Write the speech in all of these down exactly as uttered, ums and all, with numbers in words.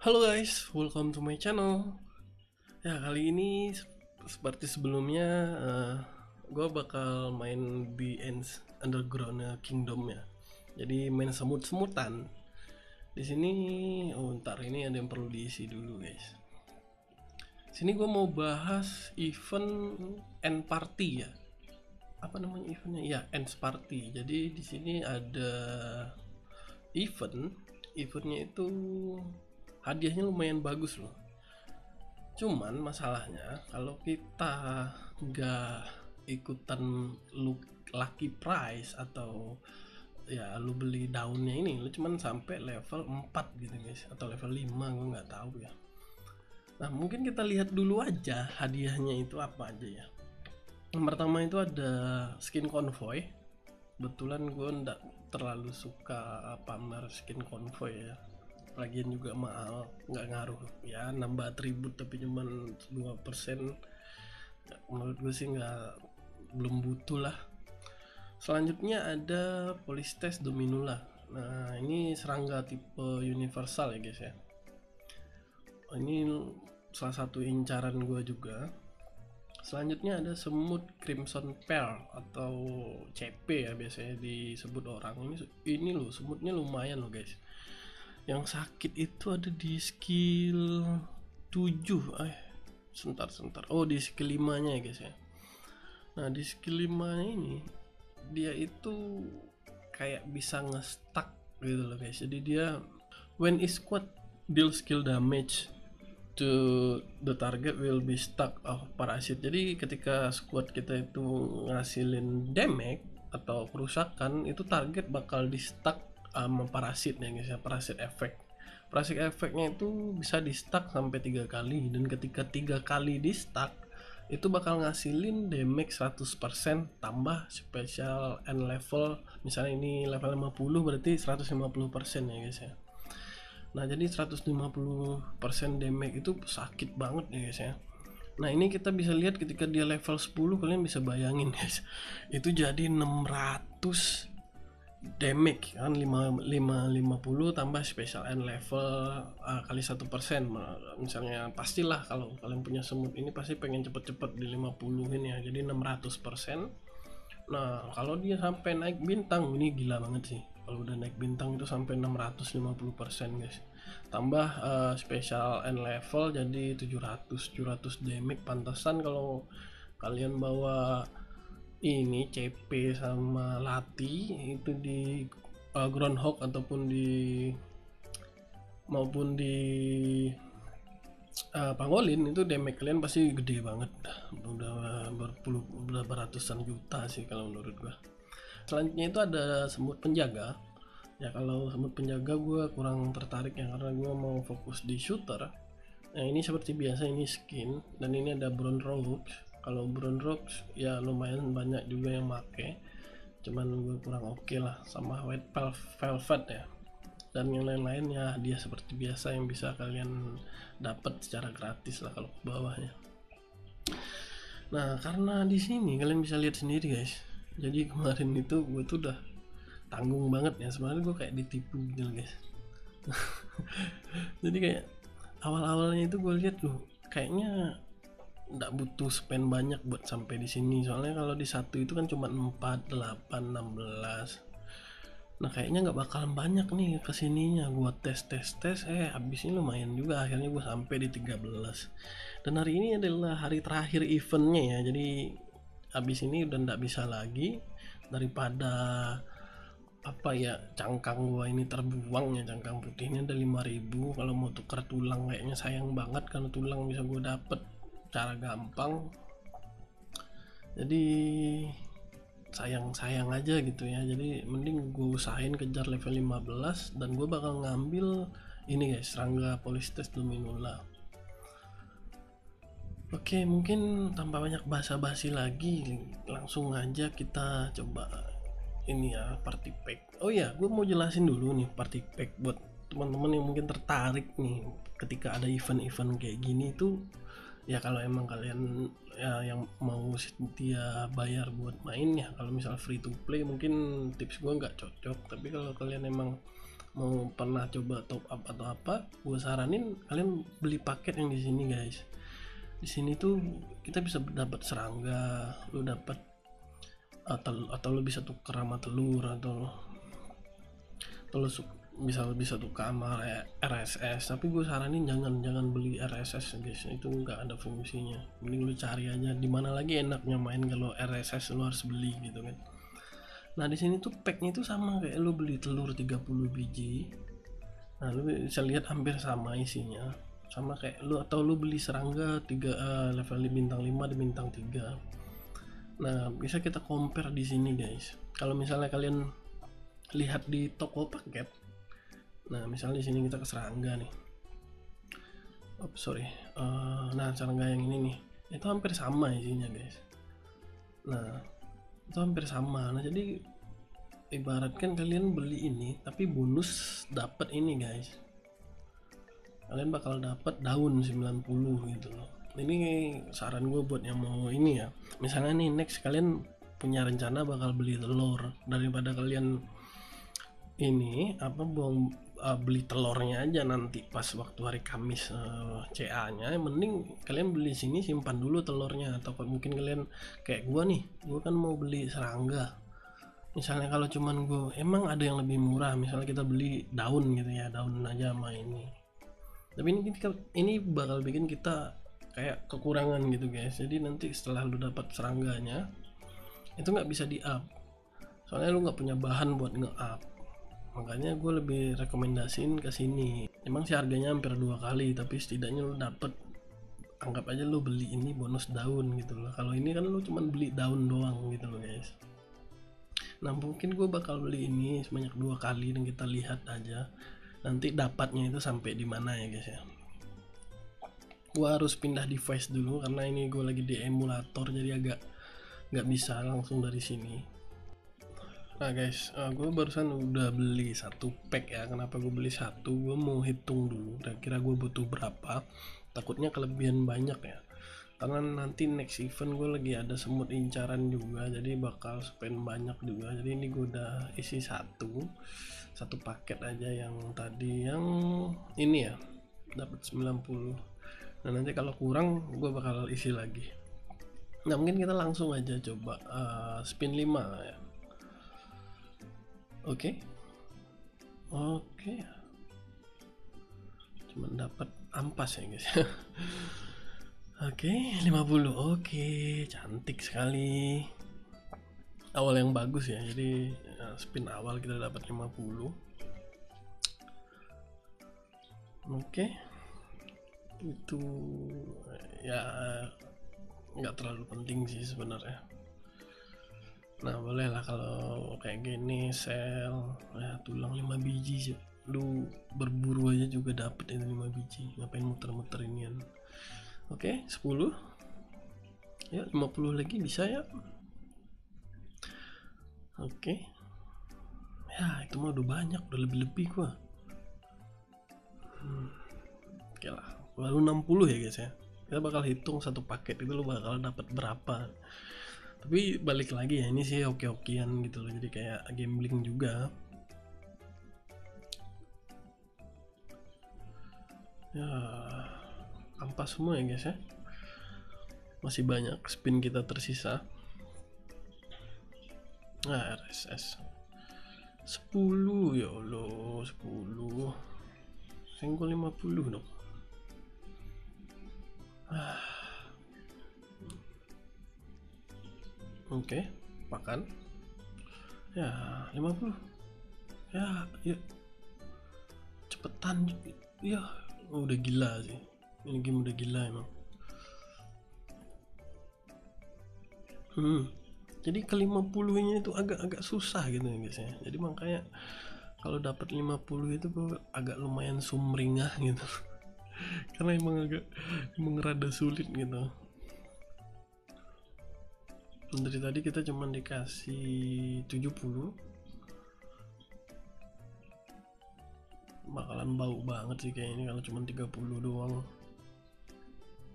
Halo guys, welcome to my channel. Ya kali ini seperti sebelumnya, uh, gue bakal main B Ends Underground Kingdom ya. Jadi main semut-semutan. Di sini, oh ntar ini ada yang perlu diisi dulu guys. Sini gue mau bahas event end party ya. Apa namanya eventnya? Ya, end party. Jadi di sini ada event, eventnya itu hadiahnya lumayan bagus loh. Cuman masalahnya kalau kita nggak ikutan lu lucky prize atau ya lu beli daunnya ini, lu cuman sampai level empat gitu guys, atau level lima, gue nggak tahu ya. Nah mungkin kita lihat dulu aja hadiahnya itu apa aja ya. Yang pertama itu ada skin convoy. Kebetulan gue nggak terlalu suka pamer skin convoy ya, lagian juga mahal, nggak ngaruh ya, nambah atribut tapi cuman dua persen. Menurut gue sih nggak, belum butuh lah. Selanjutnya ada Polistes Dominula. Nah ini serangga tipe universal ya guys ya. Ini salah satu incaran gue juga. Selanjutnya ada semut Crimson Pearl atau C P ya biasanya disebut orang. Ini ini loh, semutnya lumayan loh guys. Yang sakit itu ada di skill tujuh. Eh sebentar sebentar. Oh di skill lima nya ya guys ya. Nah di skill lima ini dia itu kayak bisa nge-stuck gitu loh guys. Jadi dia when is squad deal skill damage to the target will be stuck of parasit. Jadi ketika squad kita itu ngasilin damage atau kerusakan, itu target bakal di stuck sama parasit ya guys ya, parasit efek. Parasit efeknya itu bisa di stuck sampai tiga kali, dan ketika tiga kali di stuck itu bakal ngasilin damage seratus persen tambah special end level. Misalnya ini level lima puluh, berarti seratus lima puluh persen ya guys ya. Nah jadi seratus lima puluh persen damage itu sakit banget ya guys ya. Nah ini kita bisa lihat ketika dia level sepuluh, kalian bisa bayangin guys, itu jadi enam ratus damage kan, lima puluh tambah special end level uh, kali satu persen. Misalnya pastilah kalau kalian punya semut ini pasti pengen cepet-cepet di lima puluhin ya, jadi enam ratus persen. Nah kalau dia sampai naik bintang, ini gila banget sih. Kalau udah naik bintang itu sampai enam ratus lima puluh persen guys, tambah uh, special end level jadi tujuh ratus tujuh ratus damage. Pantesan kalau kalian bawa ini C P sama Lati itu di uh, Groundhog ataupun di maupun di uh, Pangolin, itu damage kalian pasti gede banget, udah berpuluh udah beratusan juta sih kalau menurut gua. Selanjutnya itu ada semut penjaga ya. Kalau semut penjaga gue kurang tertarik ya, karena gue mau fokus di shooter. Nah ini seperti biasa, ini skin, dan ini ada Brown Rogues. Kalau Brown Rogues ya lumayan banyak juga yang make, cuman gue kurang oke okay lah, sama White Velvet ya. Dan yang lain-lain ya dia seperti biasa yang bisa kalian dapat secara gratis lah kalau ke bawahnya. Nah karena di sini kalian bisa lihat sendiri guys, jadi kemarin itu gue tuh udah tanggung banget ya, sebenarnya gue kayak ditipu gitu loh guys. Jadi kayak awal-awalnya itu gue lihat loh, kayaknya nggak butuh spend banyak buat sampai di sini, soalnya kalau di satu itu kan cuma empat, delapan, enam belas. Nah kayaknya nggak bakalan banyak nih kesininya. Gue tes tes tes eh habisnya lumayan juga, akhirnya gue sampai di tiga belas. Dan hari ini adalah hari terakhir eventnya ya, jadi habis ini udah nggak bisa lagi. Daripada apa ya, cangkang gua ini terbuang ya, cangkang putihnya ada lima ribu, kalau mau tukar tulang kayaknya sayang banget, karena tulang bisa gue dapet cara gampang. Jadi sayang-sayang aja gitu ya, jadi mending gue usahain kejar level lima belas, dan gue bakal ngambil ini guys, serangga Polistes Dominula. Oke, mungkin tanpa banyak basa-basi lagi, langsung aja kita coba ini ya, party pack. Oh ya, gue mau jelasin dulu nih party pack buat teman-teman yang mungkin tertarik nih ketika ada event-event kayak gini tuh ya. Kalau emang kalian ya yang mau setia bayar buat main ya, kalau misal free to play mungkin tips gue nggak cocok. Tapi kalau kalian emang mau pernah coba top up atau apa, gue saranin kalian beli paket yang di sini guys. Di sini tuh kita bisa dapat serangga, lu dapat atau atau lu bisa tuker sama telur, atau atau lu bisa bisa tuker sama R S S. Tapi gue saranin jangan jangan beli R S S guys, itu nggak ada fungsinya. Mending lu cari aja di mana lagi enaknya main kalau R S S lu harus beli gitu kan. Nah di sini tuh packnya itu sama kayak lu beli telur tiga puluh biji. Nah lu bisa lihat hampir sama isinya, sama kayak lu atau lu beli serangga tiga uh, level bintang lima di bintang tiga. Nah bisa kita compare di sini guys. Kalau misalnya kalian lihat di toko paket, nah misalnya di sini kita ke serangga nih. Oh sorry, uh, nah serangga yang ini nih, itu hampir sama isinya guys. Nah itu hampir sama. Nah jadi ibaratkan kalian beli ini tapi bonus dapat ini guys, kalian bakal dapat daun sembilan puluh gitu loh. Ini saran gue buat yang mau ini ya, misalnya nih next kalian punya rencana bakal beli telur, daripada kalian ini apa buang uh, beli telurnya aja nanti pas waktu hari Kamis uh, C A nya, mending kalian beli sini simpan dulu telurnya. Atau mungkin kalian kayak gua nih, gua kan mau beli serangga, misalnya kalau cuman gue emang ada yang lebih murah, misalnya kita beli daun gitu ya, daun aja sama ini. Tapi ini kita, ini bakal bikin kita kayak kekurangan gitu guys. Jadi nanti setelah lu dapat serangganya itu nggak bisa di up, soalnya lu nggak punya bahan buat nge-up. Makanya gue lebih rekomendasiin ke sini. Emang sih harganya hampir dua kali, tapi setidaknya lu dapet, anggap aja lu beli ini bonus daun gitu loh. Kalau ini kan lu cuman beli daun doang gitu loh guys. Nah mungkin gue bakal beli ini sebanyak dua kali dan kita lihat aja nanti dapatnya itu sampai di mana ya guys ya. Gue harus pindah device dulu karena ini gue lagi di emulator, jadi agak nggak bisa langsung dari sini. Nah guys, uh, gue barusan udah beli satu pack ya. Kenapa gue beli satu? Gue mau hitung dulu kira-kira gue butuh berapa. Takutnya kelebihan banyak ya, karena nanti next event gue lagi ada semut incaran juga, jadi bakal spend banyak juga. Jadi ini gue udah isi satu satu paket aja yang tadi, yang ini ya, dapat sembilan puluh. Nah nanti kalau kurang gue bakal isi lagi. Nah mungkin kita langsung aja coba uh, spin lima ya. Oke, okay. oke, okay. Cuman dapat ampas ya guys. Oke, okay, lima puluh. Oke, okay, cantik sekali. Awal yang bagus ya. Jadi spin awal kita dapat lima puluh. Oke. Okay. Itu ya nggak terlalu penting sih sebenarnya. Nah boleh lah kalau kayak gini sel ya, tulang lima biji sih. Lu berburu aja juga dapet itu lima biji, ngapain muter-muter inian. Oke, okay, sepuluh ya, lima puluh lagi bisa ya. Oke, okay. Ya itu mah udah banyak, udah lebih-lebih gua. hmm. Oke okay lah, baru enam puluh ya guys ya. Kita bakal hitung satu paket itu lu bakal dapat berapa. Tapi balik lagi ya, ini sih oke-okean gitu loh, jadi kayak gambling juga ya. Ampas semua ya guys ya, masih banyak spin kita tersisa. Nah R S S sepuluh ya Allah, sepuluh senggol lima puluh dong. ah. Oke, okay, makan ya lima puluh ya, ya cepetan ya. Oh, udah gila sih ini game, udah gila emang. hmm jadi ke lima puluh nya itu agak-agak susah gitu ya guys ya. Jadi makanya kalau dapat lima puluh itu gue agak lumayan sumringah gitu. Karena emang agak emang rada sulit gitu. Dari tadi kita cuma dikasih tujuh puluh, bakalan bau banget sih kayak ini kalau cuma tiga puluh doang.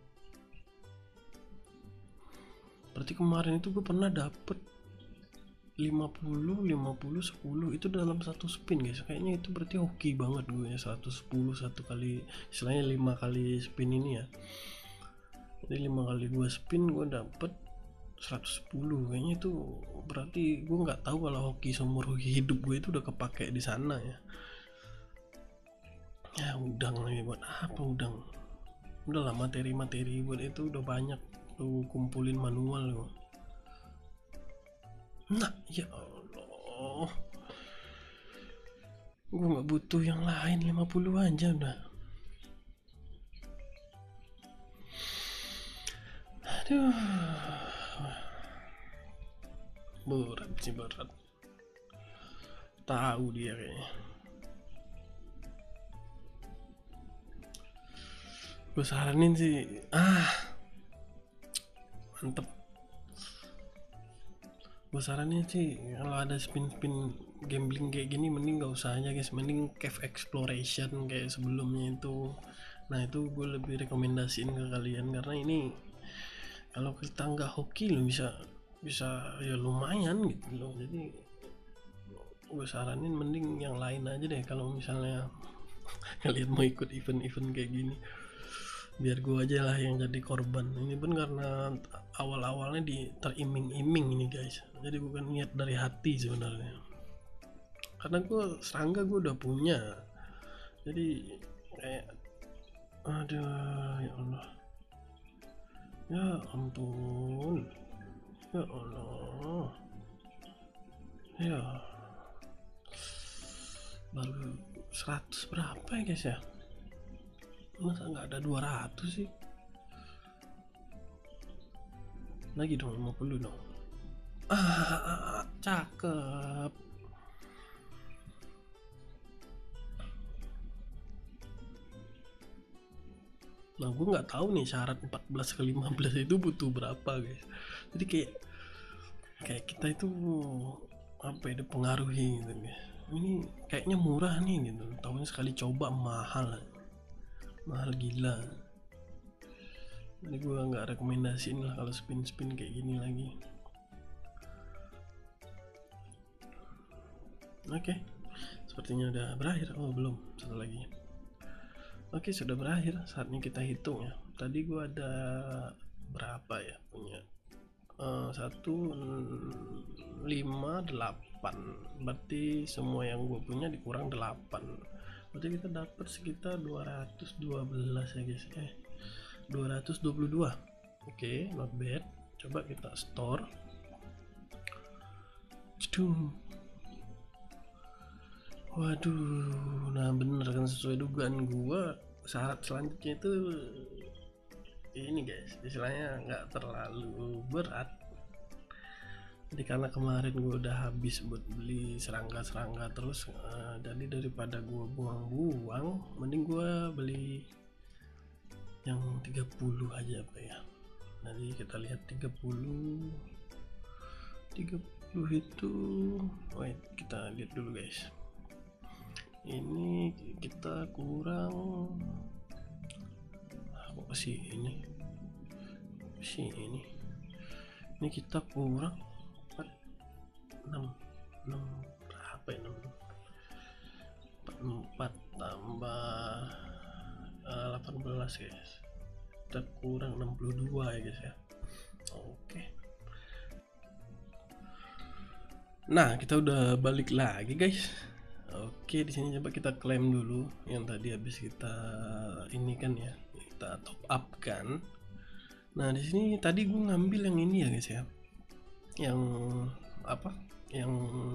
Berarti kemarin itu gue pernah dapet lima puluh lima puluh sepuluh itu dalam satu spin guys. Kayaknya itu berarti hoki banget gue ya, seratus sepuluh satu kali, istilahnya lima kali spin ini ya. Jadi lima kali gue spin gue dapet seratus sepuluh. Kayaknya itu berarti gue nggak tahu kalau hoki seumur hidup gue itu udah kepake di sana ya. Ya udang lagi, buat apa udang? Udahlah, materi-materi buat itu udah banyak lu kumpulin manual lu. Nah ya Allah, gue nggak butuh yang lain, lima puluh aja udah. Aduh, berat sih, berat. Tahu dia kayaknya. Gue saranin sih, ah mantep. Gue saranin sih kalau ada spin-spin gambling kayak gini mending gak usah aja guys, mending cave exploration kayak sebelumnya itu. Nah itu gue lebih rekomendasiin ke kalian karena ini kalau kita nggak hoki lo bisa bisa ya lumayan gitu loh. Jadi gue saranin mending yang lain aja deh kalau misalnya kalian mau ikut event-event kayak gini. Biar gue aja lah yang jadi korban. Ini pun karena awal-awalnya di teriming-iming ini guys, jadi bukan niat dari hati sebenarnya. Karena gue serangga gue udah punya, jadi kayak aduh ya Allah, ya ampun, ya Allah, ya baru seratus berapa ya guys ya, masa nggak ada dua ratus sih? Lagi dong, lima puluh dong. Ah, cakep. Nah gue nggak tahu nih syarat empat belas ke lima belas itu butuh berapa guys. Jadi kayak kayak kita itu apa ya, dipengaruhi gitu guys. Ini kayaknya murah nih gitu, tahunya sekali coba mahal, mahal gila. Jadi gue nggak rekomendasiin lah kalau spin-spin kayak gini lagi. Oke, sepertinya udah berakhir. Oh belum, satu lagi. Oke, sudah berakhir. Saatnya kita hitung ya. Tadi gue ada berapa ya punya? Uh, satu lima delapan. Berarti semua yang gue punya dikurang delapan. Berarti kita dapat sekitar dua ratus dua belas ya guys. Eh, dua ratus dua puluh dua. Oke, not bad. Coba kita store. Cedung. Waduh, nah bener kan sesuai dugaan gua. Syarat selanjutnya itu ini guys, istilahnya nggak terlalu berat. Jadi karena kemarin gua udah habis buat beli serangga-serangga terus, uh, jadi daripada gua buang-buang, mending gua beli yang tiga puluh aja apa ya. Jadi kita lihat tiga puluh tiga puluh itu, wait kita lihat dulu guys. Ini kita kurang apa sih ini sih ini ini kita kurang empat enam enam berapa ya, enam empat tambah uh, delapan belas guys, kita kurang enam puluh dua ya guys ya. Oke, nah kita udah balik lagi guys. Oke, di sini coba kita klaim dulu yang tadi habis kita ini kan ya, kita top up kan. Nah di sini tadi gue ngambil yang ini ya guys ya, yang apa, yang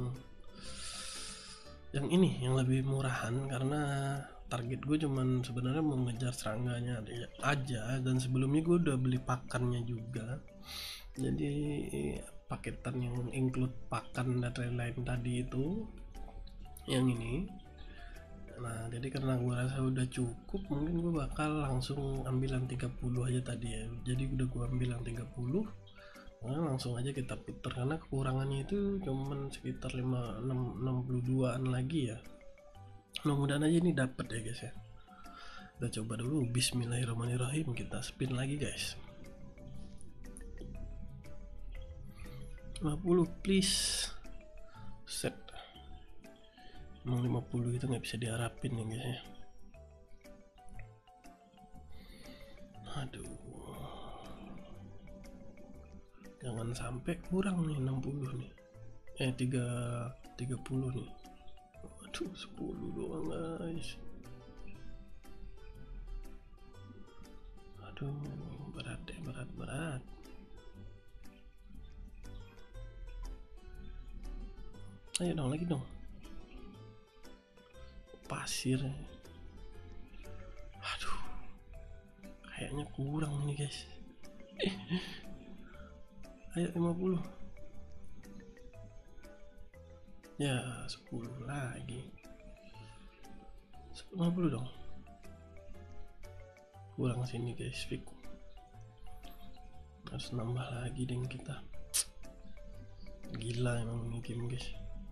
yang ini yang lebih murahan karena target gue cuman sebenarnya mau ngejar serangganya aja, dan sebelumnya gue udah beli pakannya juga. Jadi paketan yang include pakan dan lain-lain tadi itu yang ini. Nah jadi karena gue rasa udah cukup, mungkin gue bakal langsung ambil yang tiga puluh aja tadi ya. Jadi udah gue ambil yang tiga puluh, nah, langsung aja kita putar karena kekurangannya itu cuman sekitar lima, enam, enam puluh duaan lagi ya. Mudah-mudahan aja ini dapat ya guys ya. Kita coba dulu, bismillahirrahmanirrahim, kita spin lagi guys. lima puluh please. Emang lima puluh itu nggak bisa diharapin ya guys ya. Aduh, jangan sampai kurang nih enam puluh nih, eh tiga tiga puluh nih. Aduh, sepuluh doang guys. Aduh, berat deh, berat berat. Ayo dong, lagi dong. Pasir. Aduh, kayaknya kurang nih guys. Eh. Ayo lima puluh. Ya, sepuluh lagi. lima puluh dong. Kurang sini guys, fix. Harus nambah lagi deh kita. Gila emang ini game guys.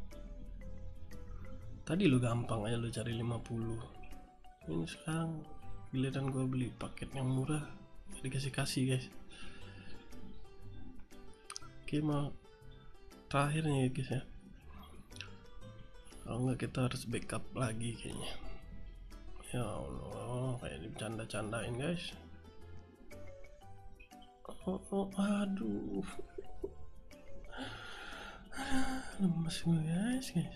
Tadi lo gampang aja lo cari lima puluh. Ini sekarang giliran gue beli paket yang murah dikasih-kasih guys. Oke, mau terakhir nih guys ya. Kalau nggak kita harus backup lagi kayaknya. Ya Allah, kayak dicanda-candain guys. Oh, oh aduh. Lemes gue guys guys.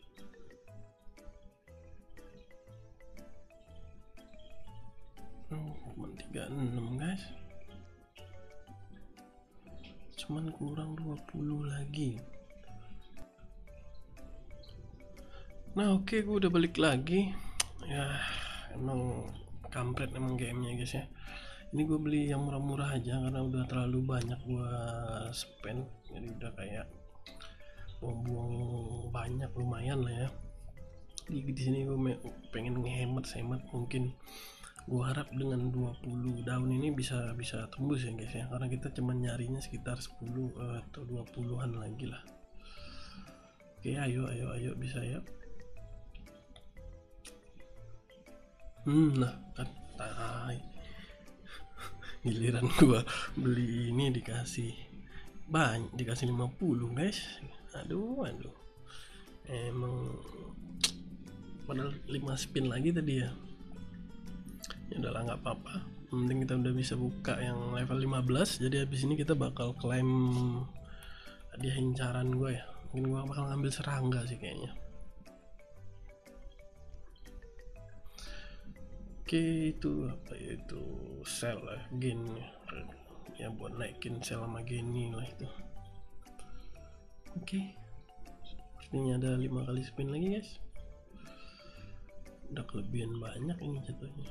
Oh, cuma tiga puluh enam guys. Cuman kurang dua puluh lagi. Nah oke, okay, gue udah balik lagi. Ya emang kampret emang gamenya guys ya. Ini gue beli yang murah-murah aja karena udah terlalu banyak gue spend. Jadi udah kayak buang-buang banyak, lumayan lah ya. Di, di sini gue pengen ngehemat-hemat. Mungkin gue harap dengan dua puluh daun ini bisa bisa tembus ya guys ya, karena kita cuma nyarinya sekitar sepuluh uh, atau dua puluhan lagi lah. Oke, ayo ayo ayo bisa ya. Hmm, nah kan tai. Giliran gua beli ini dikasih banyak, dikasih lima puluh guys. Aduh aduh, emang padahal lima spin lagi tadi ya. Ya udahlah, nggak apa-apa, penting kita udah bisa buka yang level lima belas. Jadi habis ini kita bakal klaim hadiah incaran gue ya. Mungkin gue bakal ngambil serangga sih kayaknya. Oke, itu apa ya, itu sel lah, gain ya, buat naikin sel sama geni lah itu. Oke, sepertinya ada lima kali spin lagi guys. Udah kelebihan banyak ini jatuhnya.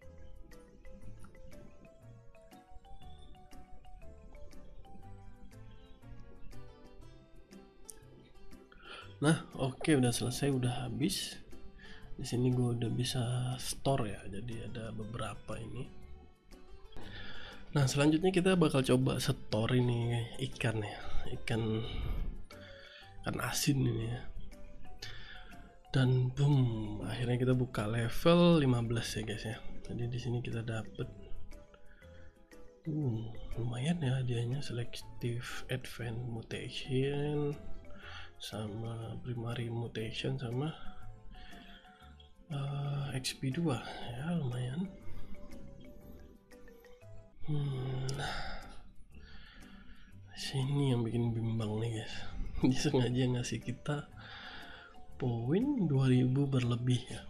Nah oke, okay, udah selesai, udah habis. Di sini gue udah bisa store ya, jadi ada beberapa ini. Nah selanjutnya kita bakal coba store ini ikan ya, ikan ikan asin ini ya. Dan boom, akhirnya kita buka level lima belas ya guys ya. Jadi di sini kita dapet uh, lumayan ya hadiahnya, selective advanced mutation sama primary mutation sama uh, X P dua ya, lumayan. Hmm, sini yang bikin bimbang nih guys. Dia sengaja ngasih kita poin dua ribu berlebih ya.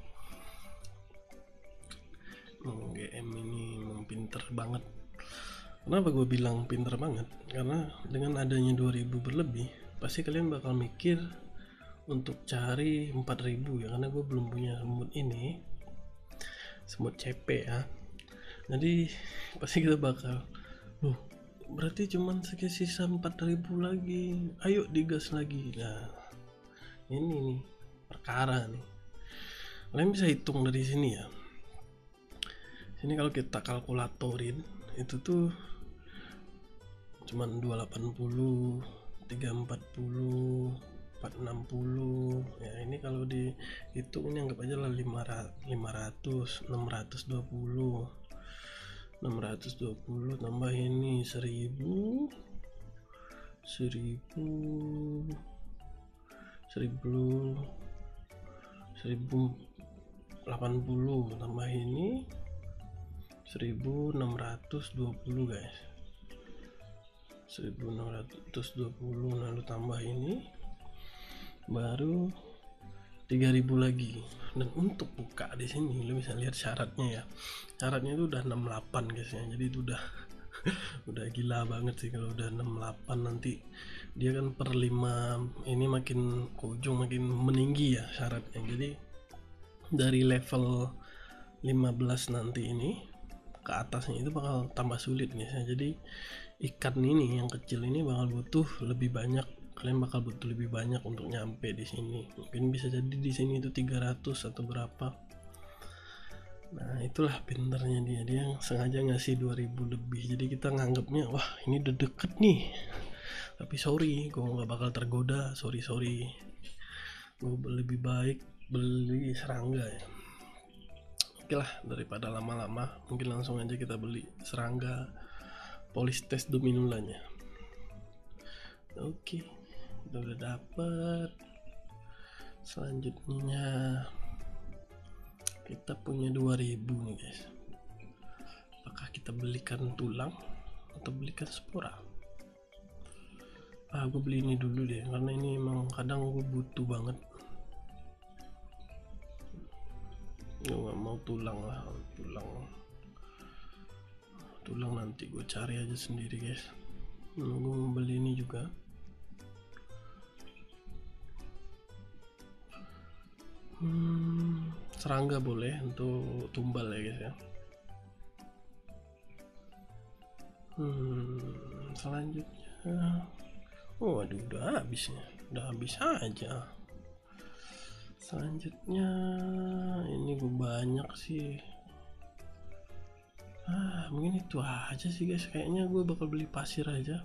Hmm, G M ini memang pinter banget. Kenapa gue bilang pinter banget? Karena dengan adanya dua ribu berlebih, pasti kalian bakal mikir untuk cari empat ribu ya, karena gue belum punya semut ini, semut C P ya. Jadi pasti kita bakal, loh berarti cuman sisa empat ribu lagi, ayo digas lagi. Nah ini nih perkara nih, kalian bisa hitung dari sini ya. Sini kalau kita kalkulatorin itu tuh cuman dua ratus delapan puluh, tiga ratus empat puluh, empat ratus enam puluh ya. Ini kalau dihitung ini anggap aja lah lima ratus, enam ratus dua puluh, enam ratus dua puluh tambah ini seribu, seribu, seribu, seribu delapan puluh tambah ini seribu enam ratus dua puluh guys, seribu enam ratus dua puluh, lalu tambah ini baru tiga ribu lagi. Dan untuk buka di sini lo bisa lihat syaratnya ya, syaratnya itu udah enam puluh delapan guys ya, jadi itu udah udah gila banget sih kalau udah enam puluh delapan. Nanti dia kan per lima ini makin ke ujung makin meninggi ya syaratnya, jadi dari level lima belas nanti ini ke atasnya itu bakal tambah sulit guys ya. Jadi ikan ini yang kecil ini bakal butuh lebih banyak, kalian bakal butuh lebih banyak untuk nyampe di sini. Mungkin bisa jadi di sini itu tiga ratus atau berapa. Nah itulah pinternya dia, dia yang sengaja ngasih dua ribu lebih, jadi kita nganggapnya wah ini udah deket nih, tapi sorry gue nggak bakal tergoda, sorry sorry gue lebih baik beli serangga ya. Oke lah, daripada lama-lama mungkin langsung aja kita beli serangga Polistes dominulanya. Oke, kita udah dapet. Selanjutnya kita punya dua ribu nih guys. Apakah kita belikan tulang atau belikan spora? Ah, gue beli ini dulu deh, karena ini emang kadang gue butuh banget. Gue nggak mau tulang lah, tulang tulang nanti gue cari aja sendiri guys. Nah, gue mau beli ini juga. Hmm, serangga boleh untuk tumbal ya guys ya. Hmm, selanjutnya, oh aduh udah habisnya, udah habis aja. Selanjutnya ini gue banyak sih. Ah, mungkin itu aja sih guys, kayaknya gue bakal beli pasir aja.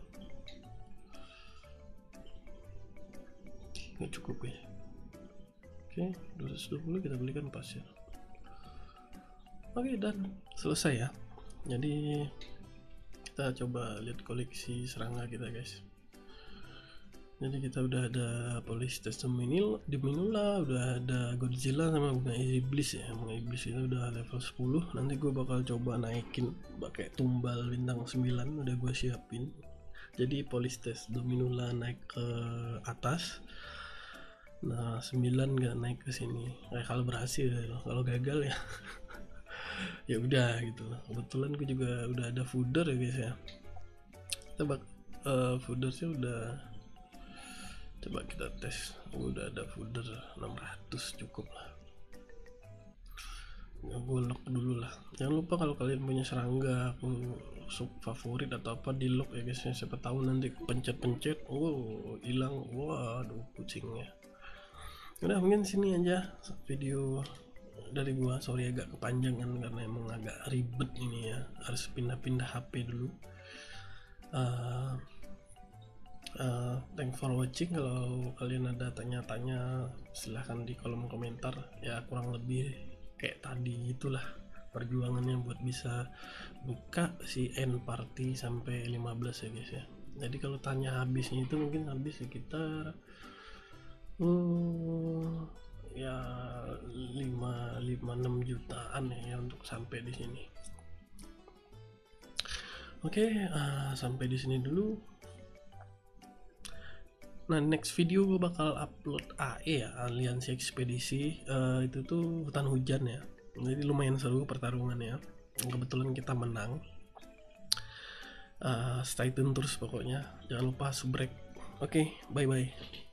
Nggak cukup guys. Oke, dua ratus dua puluh kita belikan pasir. Oke, dan selesai ya. Jadi kita coba lihat koleksi serangga kita guys. Jadi kita udah ada Polistes dominula, udah ada Godzilla sama bunga iblis ya. Bunga iblis itu udah level sepuluh. Nanti gue bakal coba naikin pakai tumbal bintang sembilan, udah gue siapin. Jadi Polistes dominula naik ke atas. Nah, sembilan nggak naik ke sini. Kayak kalau berhasil, kalau gagal ya ya udah gitu. Kebetulan gue juga udah ada fooder ya guys ya. Kita bak uh, fooder sih udah, coba kita tes. Gue udah ada fooder enam ratus, cukup lah. Ya, gue lock dulu lah. Jangan lupa kalau kalian punya serangga aku sub favorit atau apa, di lock ya guys ya. Siapa tahu nanti pencet-pencet, wow hilang, waduh kucingnya. Udah mungkin sini aja video dari gua, sorry agak kepanjangan karena emang agak ribet ini ya, harus pindah-pindah H P dulu. uh, uh, thanks for watching. Kalau kalian ada tanya-tanya silahkan di kolom komentar ya, kurang lebih kayak tadi itulah perjuangannya buat bisa buka si end party sampai lima belas ya guys ya. Jadi kalau tanya habisnya itu mungkin habis sekitar uh, ya lima enam jutaan ya untuk sampai di sini. Oke, okay, uh, sampai di sini dulu. Nah, next video gue bakal upload A E ya, aliansi ekspedisi. Uh, itu tuh hutan hujan ya. Jadi lumayan seru pertarungannya. Kebetulan kita menang. Uh, stay tune terus pokoknya. Jangan lupa subrek. Oke, okay, bye bye.